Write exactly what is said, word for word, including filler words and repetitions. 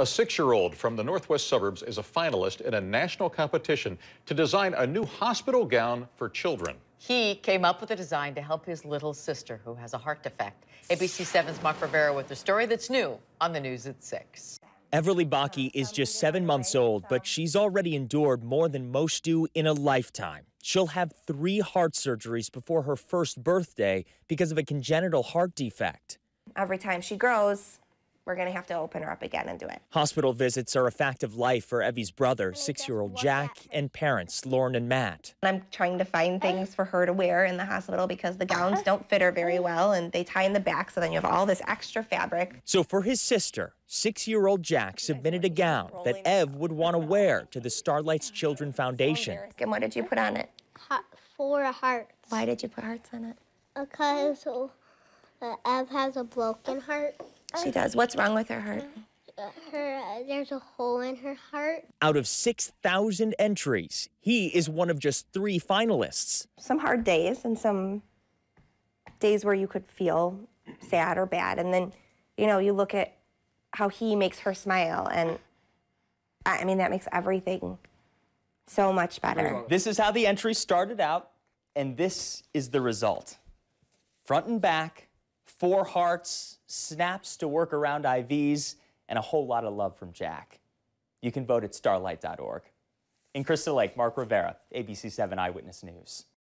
A six-year-old from the northwest suburbs is a finalist in a national competition to design a new hospital gown for children. He came up with a design to help his little sister who has a heart defect. A B C seven's Mark Rivera with the story that's new on the news at six. Everly Baki is just seven months old, but she's already endured more than most do in a lifetime. She'll have three heart surgeries before her first birthday because of a congenital heart defect. Every time she grows, we're going to have to open her up again and do it. Hospital visits are a fact of life for Evie's brother, six-year-old Jack, and parents, Lauren and Matt. I'm trying to find things for her to wear in the hospital because the gowns don't fit her very well, and they tie in the back, so then you have all this extra fabric. So for his sister, six-year-old Jack submitted a gown that Ev would want to wear to the Starlight's Children Foundation. And what did you put on it? Heart, four hearts. Why did you put hearts on it? Because uh, Ev has a broken heart. She does. What's wrong with her heart? Her, uh, there's a hole in her heart. Out of six thousand entries, he is one of just three finalists. Some hard days and some days where you could feel sad or bad. And then, you know, you look at how he makes her smile. And, I mean, that makes everything so much better. This is how the entries started out, and this is the result. Front and back, four hearts, snaps to work around I Vs, and a whole lot of love from Jack. You can vote at starlight dot org. In Crystal Lake, Mark Rivera, A B C seven Eyewitness News.